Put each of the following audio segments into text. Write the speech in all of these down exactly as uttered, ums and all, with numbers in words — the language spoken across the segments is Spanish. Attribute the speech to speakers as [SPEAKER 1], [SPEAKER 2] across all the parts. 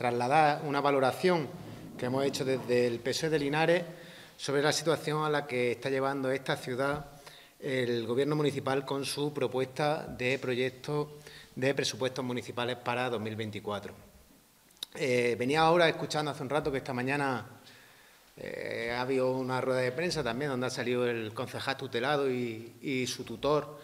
[SPEAKER 1] trasladar una valoración que hemos hecho desde el P S O E de Linares sobre la situación a la que está llevando esta ciudad el Gobierno municipal con su propuesta de proyecto de presupuestos municipales para dos mil veinticuatro. Eh, venía ahora escuchando hace un rato que esta mañana eh, ha habido una rueda de prensa también donde ha salido el concejal tutelado y, y su tutor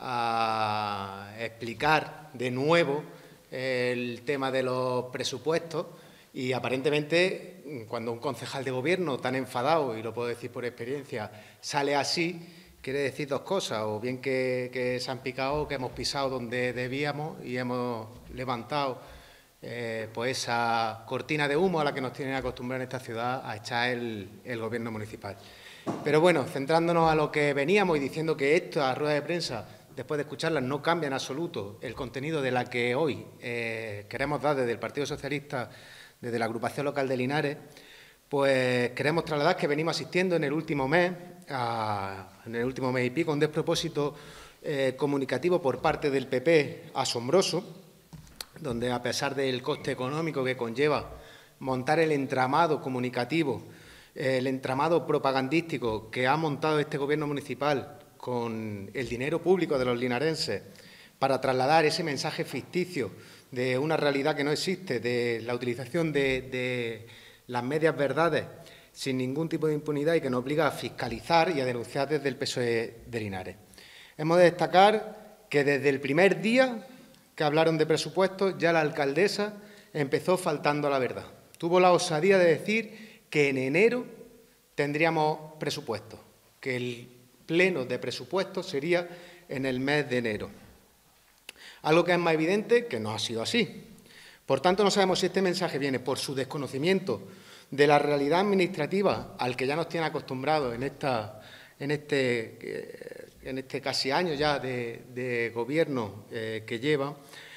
[SPEAKER 1] a explicar de nuevo el tema de los presupuestos y aparentemente cuando un concejal de Gobierno tan enfadado, y lo puedo decir por experiencia, sale así, quiere decir dos cosas, o bien que, que se han picado, que hemos pisado donde debíamos y hemos levantado eh, pues esa cortina de humo a la que nos tienen acostumbrados en esta ciudad a echar el, el Gobierno municipal. Pero bueno, centrándonos a lo que veníamos y diciendo que esta rueda de prensa, después de escucharlas, no cambia en absoluto el contenido de la que hoy eh, queremos dar desde el Partido Socialista, desde la agrupación local de Linares, pues queremos trasladar que venimos asistiendo en el último mes, a, en el último mes y pico, a un despropósito eh, comunicativo por parte del P P asombroso, donde a pesar del coste económico que conlleva montar el entramado comunicativo, eh, el entramado propagandístico que ha montado este Gobierno municipal con el dinero público de los linarenses para trasladar ese mensaje ficticio de una realidad que no existe, de la utilización de, de las medias verdades sin ningún tipo de impunidad y que nos obliga a fiscalizar y a denunciar desde el P S O E de Linares. Hemos de destacar que desde el primer día que hablaron de presupuestos ya la alcaldesa empezó faltando a la verdad. Tuvo la osadía de decir que en enero tendríamos presupuestos, que el pleno de presupuestos sería en el mes de enero. Algo que es más evidente que no ha sido así. Por tanto, no sabemos si este mensaje viene por su desconocimiento de la realidad administrativa al que ya nos tienen acostumbrados en, esta, en, este, en este casi año ya de, de gobierno eh, que lleva,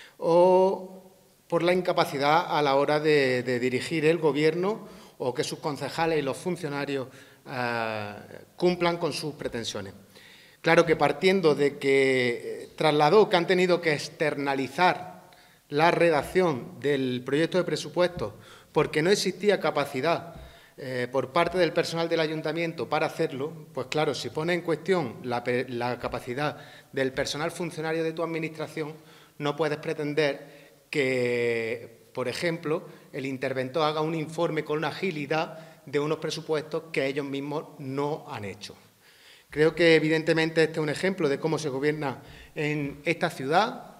[SPEAKER 1] o por la incapacidad a la hora de, de dirigir el gobierno o que sus concejales y los funcionarios eh, cumplan con sus pretensiones. Claro que partiendo de que trasladó que han tenido que externalizar la redacción del proyecto de presupuestos porque no existía capacidad eh, por parte del personal del ayuntamiento para hacerlo, pues claro, si pone en cuestión la, la capacidad del personal funcionario de tu administración, no puedes pretender que, por ejemplo, el interventor haga un informe con una agilidad de unos presupuestos que ellos mismos no han hecho. Creo que, evidentemente, este es un ejemplo de cómo se gobierna en esta ciudad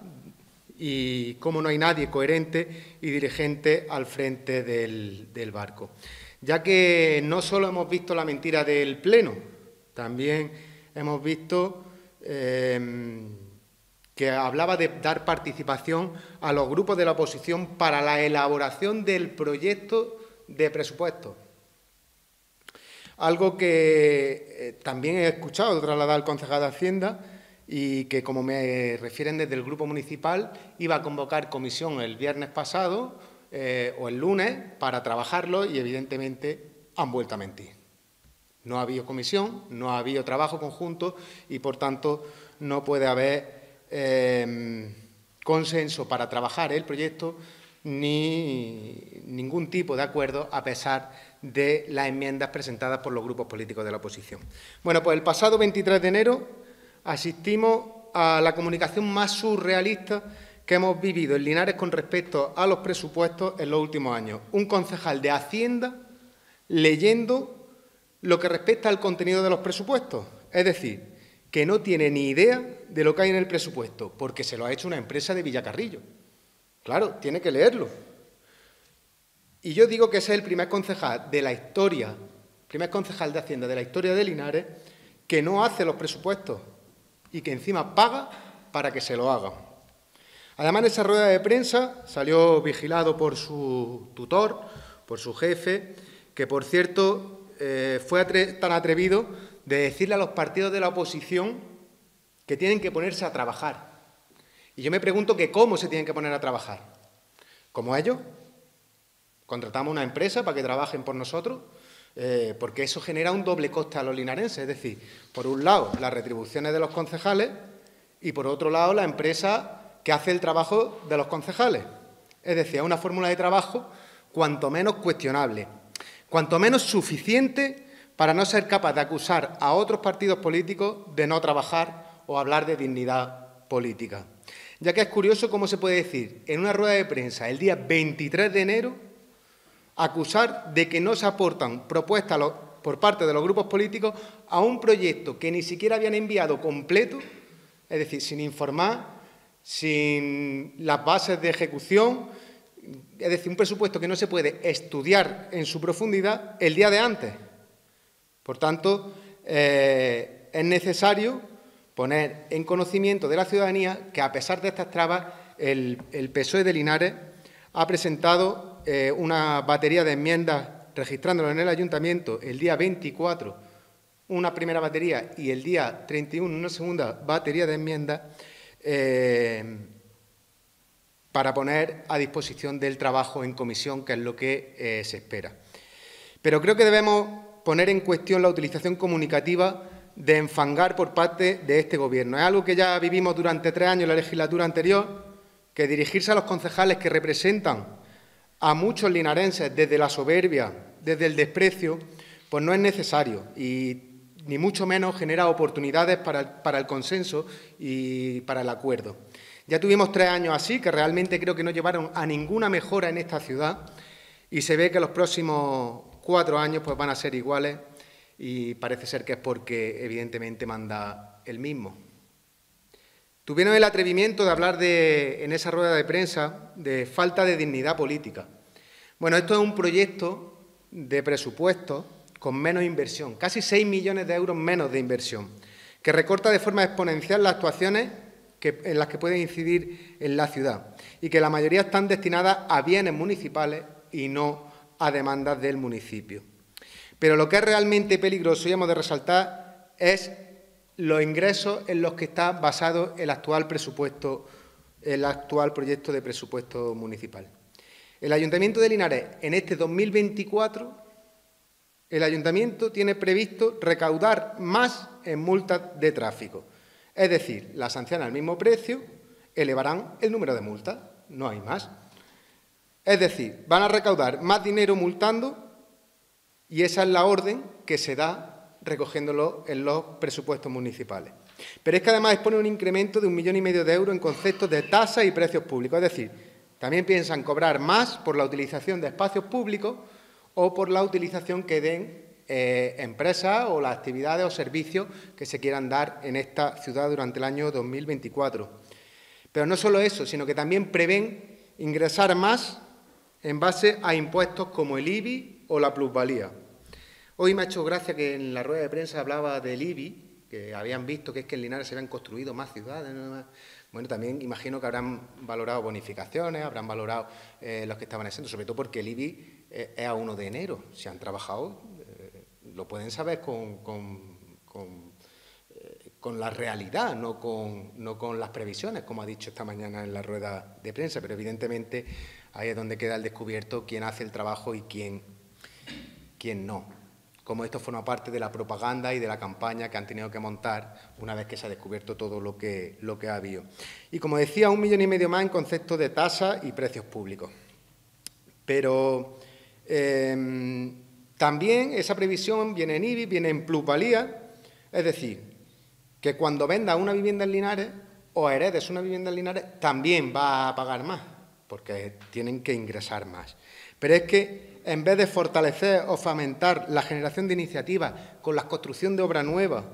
[SPEAKER 1] y cómo no hay nadie coherente y dirigente al frente del, del barco. Ya que no solo hemos visto la mentira del Pleno, también hemos visto eh, que hablaba de dar participación a los grupos de la oposición para la elaboración del proyecto de presupuestos. Algo que eh, también he escuchado trasladar al concejal de Hacienda y que, como me refieren desde el Grupo Municipal, iba a convocar comisión el viernes pasado eh, o el lunes para trabajarlo y, evidentemente, han vuelto a mentir. No ha habido comisión, no ha habido trabajo conjunto y, por tanto, no puede haber eh, consenso para trabajar el proyecto ni ningún tipo de acuerdo a pesar de las enmiendas presentadas por los grupos políticos de la oposición. Bueno, pues el pasado veintitrés de enero asistimos a la comunicación más surrealista que hemos vivido en Linares con respecto a los presupuestos en los últimos años. Un concejal de Hacienda leyendo lo que respecta al contenido de los presupuestos, es decir, que no tiene ni idea de lo que hay en el presupuesto, porque se lo ha hecho una empresa de Villacarrillo. Claro, tiene que leerlo. Y yo digo que ese es el primer concejal de la historia, primer concejal de Hacienda de la historia de Linares, que no hace los presupuestos y que encima paga para que se lo haga. Además, en esa rueda de prensa salió vigilado por su tutor, por su jefe, que, por cierto, eh, fue atre- tan atrevido de decirle a los partidos de la oposición que tienen que ponerse a trabajar. Y yo me pregunto que cómo se tienen que poner a trabajar. ¿Como ellos? ¿Contratamos una empresa para que trabajen por nosotros? Eh, porque eso genera un doble coste a los linarenses. Es decir, por un lado, las retribuciones de los concejales y, por otro lado, la empresa que hace el trabajo de los concejales. Es decir, es una fórmula de trabajo cuanto menos cuestionable, cuanto menos suficiente para no ser capaz de acusar a otros partidos políticos de no trabajar o hablar de dignidad política. Ya que es curioso cómo se puede decir en una rueda de prensa el día veintitrés de enero, acusar de que no se aportan propuestas por parte de los grupos políticos a un proyecto que ni siquiera habían enviado completo, es decir, sin informar, sin las bases de ejecución, es decir, un presupuesto que no se puede estudiar en su profundidad el día de antes. Por tanto, eh, es necesario poner en conocimiento de la ciudadanía que, a pesar de estas trabas, el, el P S O E de Linares ha presentado eh, una batería de enmiendas, registrándolo en el Ayuntamiento el día veinticuatro, una primera batería, y el día treinta y uno una segunda batería de enmiendas, eh, para poner a disposición del trabajo en comisión, que es lo que eh, se espera. Pero creo que debemos poner en cuestión la utilización comunicativa de enfangar por parte de este Gobierno. Es algo que ya vivimos durante tres años en la legislatura anterior, que dirigirse a los concejales que representan a muchos linarenses desde la soberbia, desde el desprecio, pues no es necesario y ni mucho menos genera oportunidades para el, para el consenso y para el acuerdo. Ya tuvimos tres años así, que realmente creo que no llevaron a ninguna mejora en esta ciudad, y se ve que los próximos cuatro años pues, van a ser iguales, y parece ser que es porque, evidentemente, manda el mismo. Tuvieron el atrevimiento de hablar de, en esa rueda de prensa de falta de dignidad política. Bueno, esto es un proyecto de presupuesto con menos inversión, casi seis millones de euros menos de inversión, que recorta de forma exponencial las actuaciones que, en las que pueden incidir en la ciudad y que la mayoría están destinadas a bienes municipales y no a demandas del municipio. Pero lo que es realmente peligroso y hemos de resaltar es los ingresos en los que está basado el actual presupuesto, el actual proyecto de presupuesto municipal. El Ayuntamiento de Linares, en este dos mil veinticuatro, el Ayuntamiento tiene previsto recaudar más en multas de tráfico. Es decir, las sanciones al mismo precio elevarán el número de multas, no hay más. Es decir, van a recaudar más dinero multando y esa es la orden que se da recogiéndolo en los presupuestos municipales. Pero es que además expone un incremento de un millón y medio de euros en conceptos de tasas y precios públicos. Es decir, también piensan cobrar más por la utilización de espacios públicos o por la utilización que den eh, empresas o las actividades o servicios que se quieran dar en esta ciudad durante el año dos mil veinticuatro. Pero no solo eso, sino que también prevén ingresar más en base a impuestos como el I B I o la plusvalía. Hoy me ha hecho gracia que en la rueda de prensa hablaba del I B I, que habían visto que es que en Linares se habían construido más ciudades. ¿no? Bueno, también imagino que habrán valorado bonificaciones, habrán valorado eh, los que estaban exentos, sobre todo porque el I B I eh, es a uno de enero. Si han trabajado, eh, lo pueden saber con, con, con, eh, con la realidad, no con, no con las previsiones, como ha dicho esta mañana en la rueda de prensa, pero evidentemente ahí es donde queda al descubierto quién hace el trabajo y quién, quién no. Como esto forma parte de la propaganda y de la campaña que han tenido que montar una vez que se ha descubierto todo lo que, lo que ha habido. Y, como decía, un millón y medio más en conceptos de tasas y precios públicos. Pero eh, también esa previsión viene en I B I, viene en plusvalía, es decir, que cuando vendas una vivienda en Linares o heredes una vivienda en Linares, también va a pagar más, porque tienen que ingresar más. Pero es que, en vez de fortalecer o fomentar la generación de iniciativas con la construcción de obras nuevas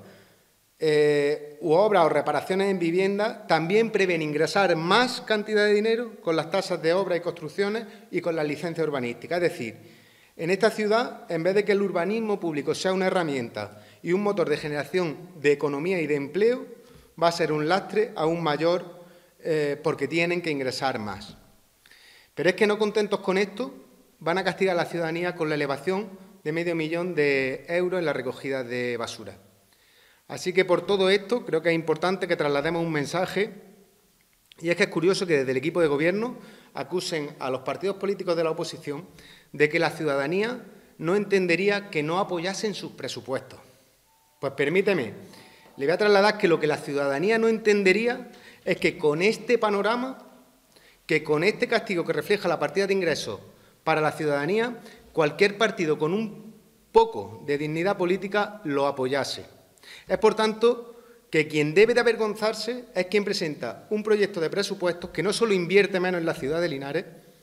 [SPEAKER 1] eh, u obras o reparaciones en vivienda, también prevén ingresar más cantidad de dinero con las tasas de obras y construcciones y con las licencias urbanísticas. Es decir, en esta ciudad, en vez de que el urbanismo público sea una herramienta y un motor de generación de economía y de empleo, va a ser un lastre aún mayor eh, porque tienen que ingresar más. Pero es que, no contentos con esto, van a castigar a la ciudadanía con la elevación de medio millón de euros en la recogida de basura. Así que, por todo esto, creo que es importante que traslademos un mensaje, y es que es curioso que desde el equipo de Gobierno acusen a los partidos políticos de la oposición de que la ciudadanía no entendería que no apoyasen sus presupuestos. Pues permíteme, le voy a trasladar que lo que la ciudadanía no entendería es que con este panorama, que con este castigo que refleja la partida de ingresos para la ciudadanía, cualquier partido con un poco de dignidad política lo apoyase. Es, por tanto, que quien debe de avergonzarse es quien presenta un proyecto de presupuestos que no solo invierte menos en la ciudad de Linares,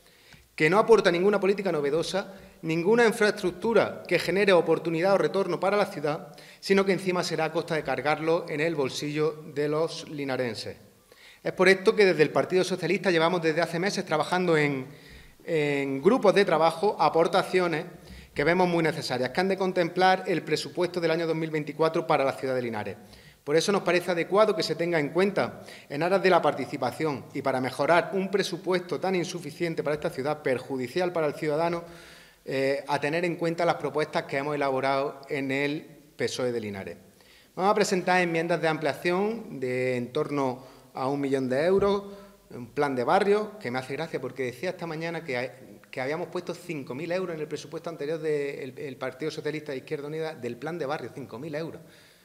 [SPEAKER 1] que no aporta ninguna política novedosa, ninguna infraestructura que genere oportunidad o retorno para la ciudad, sino que encima será a costa de cargarlo en el bolsillo de los linarenses. Es por esto que desde el Partido Socialista llevamos desde hace meses trabajando en, en grupos de trabajo aportaciones que vemos muy necesarias, que han de contemplar el presupuesto del año dos mil veinticuatro para la ciudad de Linares. Por eso nos parece adecuado que se tenga en cuenta, en aras de la participación y para mejorar un presupuesto tan insuficiente para esta ciudad, perjudicial para el ciudadano, eh, a tener en cuenta las propuestas que hemos elaborado en el P S O E de Linares. Vamos a presentar enmiendas de ampliación de en torno a un millón de euros, un plan de barrio, que me hace gracia porque decía esta mañana que, hay, que habíamos puesto cinco mil euros en el presupuesto anterior del de Partido Socialista de Izquierda Unida del plan de barrio, cinco mil euros.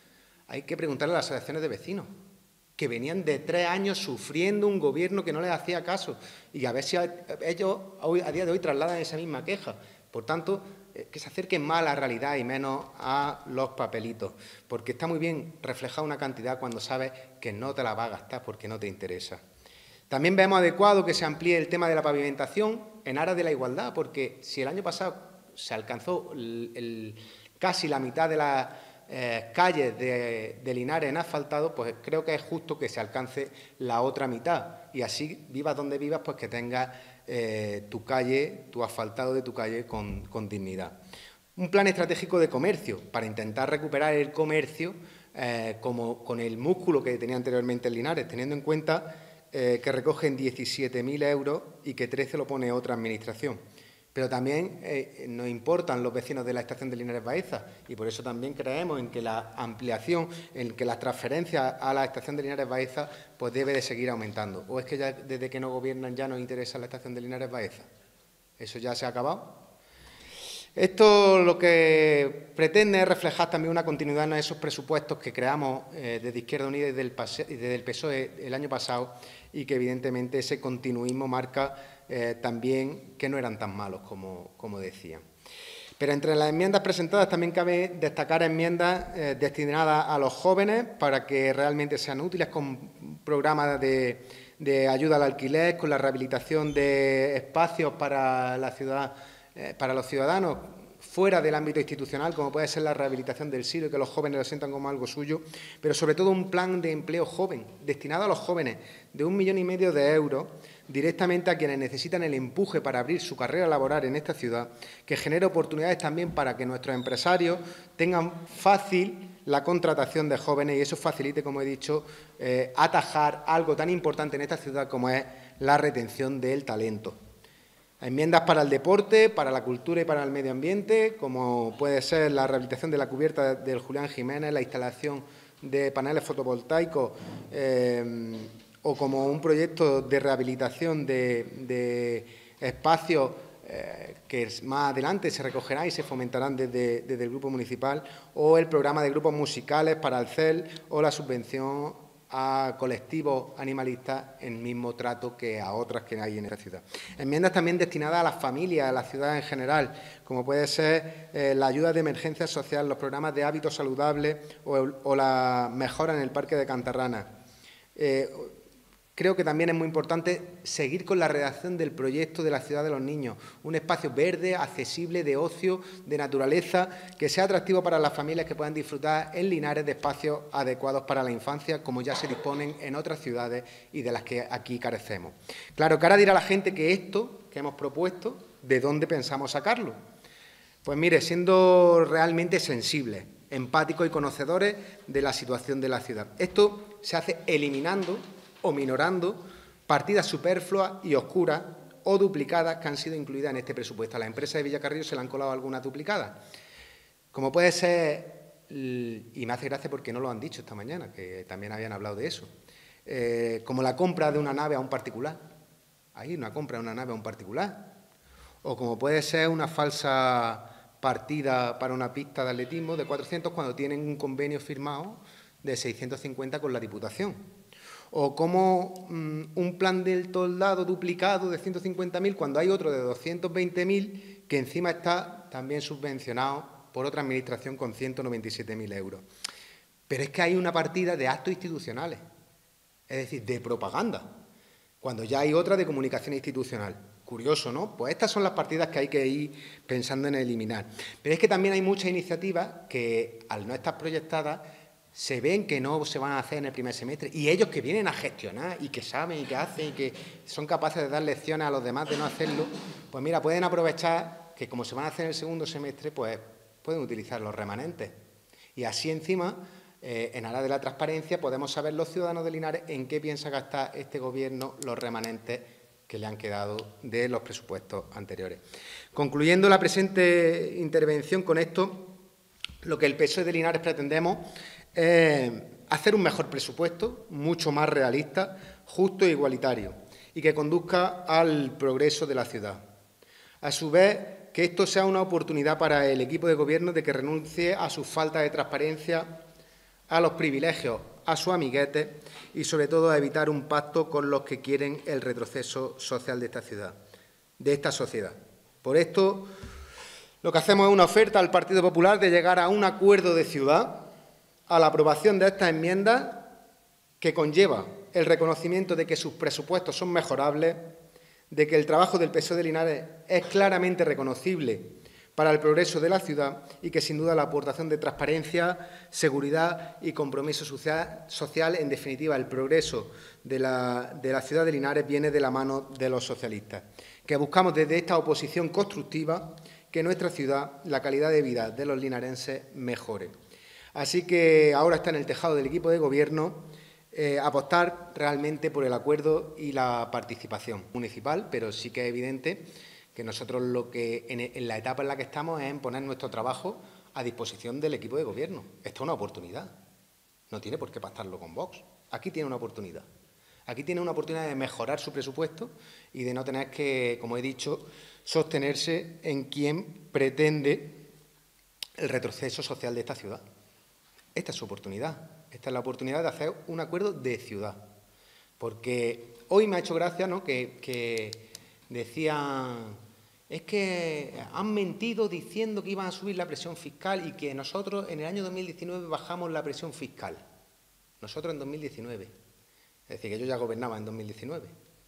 [SPEAKER 1] Hay que preguntarle a las asociaciones de vecinos, que venían de tres años sufriendo un gobierno que no les hacía caso, y a ver si ellos hoy, a día de hoy trasladan esa misma queja. Por tanto, eh, que se acerquen más a la realidad y menos a los papelitos, porque está muy bien reflejar una cantidad cuando sabes que no te la va a gastar porque no te interesa. También vemos adecuado que se amplíe el tema de la pavimentación en aras de la igualdad, porque si el año pasado se alcanzó el, el, casi la mitad de las eh, calles de, de Linares en asfaltado, pues creo que es justo que se alcance la otra mitad y así, vivas donde vivas, pues que tengas eh, tu calle, tu asfaltado de tu calle con, con dignidad. Un plan estratégico de comercio para intentar recuperar el comercio eh, como con el músculo que tenía anteriormente en Linares, teniendo en cuenta eh, que recogen diecisiete mil euros y que trece lo pone otra administración. Pero también eh, nos importan los vecinos de la estación de Linares Baeza y por eso también creemos en que la ampliación, en que las transferencias a la estación de Linares Baeza pues debe de seguir aumentando. ¿O es que ya desde que no gobiernan ya nos interesa la estación de Linares Baeza? ¿Eso ya se ha acabado? Esto lo que pretende es reflejar también una continuidad en esos presupuestos que creamos eh, desde Izquierda Unida y desde el P S O E el año pasado y que evidentemente ese continuismo marca eh, también que no eran tan malos como, como decían. Pero entre las enmiendas presentadas también cabe destacar enmiendas eh, destinadas a los jóvenes para que realmente sean útiles con programas de, de ayuda al alquiler, con la rehabilitación de espacios para la ciudad, eh, para los ciudadanos fuera del ámbito institucional, como puede ser la rehabilitación del silo y que los jóvenes lo sientan como algo suyo, pero sobre todo un plan de empleo joven, destinado a los jóvenes, de un millón y medio de euros, directamente a quienes necesitan el empuje para abrir su carrera laboral en esta ciudad, que genere oportunidades también para que nuestros empresarios tengan fácil la contratación de jóvenes y eso facilite, como he dicho, eh, atajar algo tan importante en esta ciudad como es la retención del talento. Enmiendas para el deporte, para la cultura y para el medio ambiente, como puede ser la rehabilitación de la cubierta del Julián Jiménez, la instalación de paneles fotovoltaicos eh, o como un proyecto de rehabilitación de, de espacios eh, que más adelante se recogerán y se fomentarán desde, desde el Grupo Municipal, o el programa de grupos musicales para el C E L o la subvención a colectivos animalistas en mismo trato que a otras que hay en esta ciudad. Enmiendas también destinadas a las familias, a la ciudad en general, como puede ser eh, la ayuda de emergencia social, los programas de hábitos saludables o, o la mejora en el Parque de Cantarrana. Eh, Creo que también es muy importante seguir con la redacción del proyecto de la Ciudad de los Niños, un espacio verde, accesible, de ocio, de naturaleza, que sea atractivo para las familias que puedan disfrutar en Linares de espacios adecuados para la infancia, como ya se disponen en otras ciudades y de las que aquí carecemos. Claro, que ahora dirá la gente que esto que hemos propuesto, ¿de dónde pensamos sacarlo? Pues mire, siendo realmente sensibles, empáticos y conocedores de la situación de la ciudad. Esto se hace eliminando o minorando partidas superfluas y oscuras o duplicadas que han sido incluidas en este presupuesto. A la empresa de Villacarrillo se le han colado algunas duplicadas, como puede ser, y me hace gracia porque no lo han dicho esta mañana, que también habían hablado de eso, eh, como la compra de una nave a un particular. Ahí una compra de una nave a un particular. O como puede ser una falsa partida para una pista de atletismo de cuatrocientos cuando tienen un convenio firmado de seiscientos cincuenta con la Diputación. O como mmm, un plan del toldado duplicado de ciento cincuenta mil cuando hay otro de doscientos veinte mil que encima está también subvencionado por otra administración con ciento noventa y siete mil euros. Pero es que hay una partida de actos institucionales, es decir, de propaganda, cuando ya hay otra de comunicación institucional. Curioso, ¿no? Pues estas son las partidas que hay que ir pensando en eliminar. Pero es que también hay muchas iniciativas que, al no estar proyectadas, se ven que no se van a hacer en el primer semestre, y ellos que vienen a gestionar y que saben y que hacen y que son capaces de dar lecciones a los demás de no hacerlo, pues mira, pueden aprovechar que como se van a hacer en el segundo semestre, pues pueden utilizar los remanentes. Y así encima, eh, en aras de la transparencia, podemos saber los ciudadanos de Linares en qué piensa gastar este Gobierno los remanentes que le han quedado de los presupuestos anteriores. Concluyendo la presente intervención con esto, lo que el P S O E de Linares pretendemos Eh, hacer un mejor presupuesto, mucho más realista, justo e igualitario, y que conduzca al progreso de la ciudad. A su vez, que esto sea una oportunidad para el equipo de Gobierno de que renuncie a su falta de transparencia, a los privilegios, a sus amiguetes y, sobre todo, a evitar un pacto con los que quieren el retroceso social de esta ciudad, de esta sociedad. Por esto, lo que hacemos es una oferta al Partido Popular de llegar a un acuerdo de ciudad, a la aprobación de estas enmiendas, que conlleva el reconocimiento de que sus presupuestos son mejorables, de que el trabajo del P S O E de Linares es claramente reconocible para el progreso de la ciudad y que, sin duda, la aportación de transparencia, seguridad y compromiso social, social en definitiva, el progreso de la, de la ciudad de Linares viene de la mano de los socialistas, que buscamos desde esta oposición constructiva que nuestra ciudad, la calidad de vida de los linarenses, mejore. Así que ahora está en el tejado del equipo de Gobierno eh, apostar realmente por el acuerdo y la participación municipal, pero sí que es evidente que nosotros lo que en, en la etapa en la que estamos es en poner nuestro trabajo a disposición del equipo de Gobierno. Esta es una oportunidad. No tiene por qué pactarlo con Vox. Aquí tiene una oportunidad. Aquí tiene una oportunidad de mejorar su presupuesto y de no tener que, como he dicho, sostenerse en quien pretende el retroceso social de esta ciudad. Esta es su oportunidad. Esta es la oportunidad de hacer un acuerdo de ciudad. Porque hoy me ha hecho gracia, ¿no?, que, que decían, es que han mentido diciendo que iban a subir la presión fiscal y que nosotros en el año dos mil diecinueve bajamos la presión fiscal. Nosotros en dos mil diecinueve. Es decir, que yo ya gobernaba en dos mil diecinueve.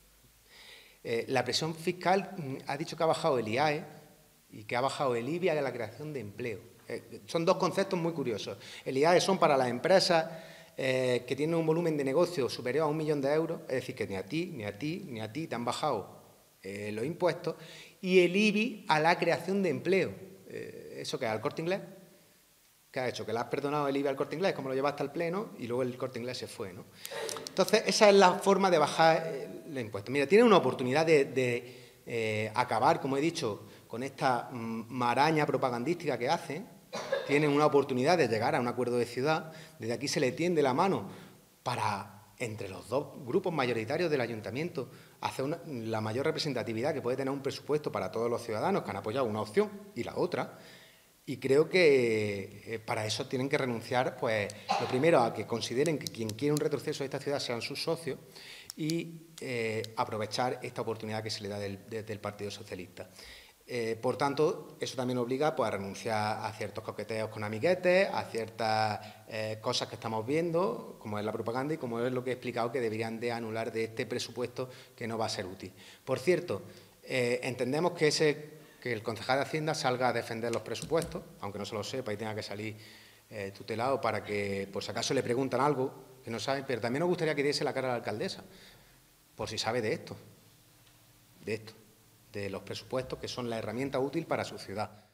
[SPEAKER 1] Eh, la presión fiscal mm, ha dicho que ha bajado el I A E y que ha bajado el I B I A de la creación de empleo. Eh, son dos conceptos muy curiosos. El I A E son para las empresas eh, que tienen un volumen de negocio superior a un millón de euros, es decir, que ni a ti, ni a ti, ni a ti te han bajado eh, los impuestos, y el I B I a la creación de empleo. Eh, ¿Eso qué es? ¿Al Corte Inglés? ¿Qué ha hecho? Que le has perdonado el I B I al Corte Inglés, como lo llevaste al Pleno, y luego el Corte Inglés se fue, ¿no? Entonces, esa es la forma de bajar eh, los impuestos. Mira, tienen una oportunidad de, de eh, acabar, como he dicho, con esta mm, maraña propagandística que hacen. Tienen una oportunidad de llegar a un acuerdo de ciudad. Desde aquí se le tiende la mano para, entre los dos grupos mayoritarios del ayuntamiento, hacer una, la mayor representatividad que puede tener un presupuesto para todos los ciudadanos que han apoyado una opción y la otra. Y creo que eh, para eso tienen que renunciar, pues, lo primero, a que consideren que quien quiere un retroceso de esta ciudad sean sus socios y eh, aprovechar esta oportunidad que se le da del, de, del Partido Socialista. Eh, por tanto, eso también obliga, pues, a renunciar a ciertos coqueteos con amiguetes, a ciertas eh, cosas que estamos viendo, como es la propaganda y como es lo que he explicado que deberían de anular de este presupuesto que no va a ser útil. Por cierto, eh, entendemos que, ese, que el concejal de Hacienda salga a defender los presupuestos, aunque no se lo sepa y tenga que salir eh, tutelado para que, por si acaso le preguntan algo que no saben, pero también nos gustaría que diese la cara a la alcaldesa, por si sabe de esto, de esto. de los presupuestos, que son la herramienta útil para su ciudad.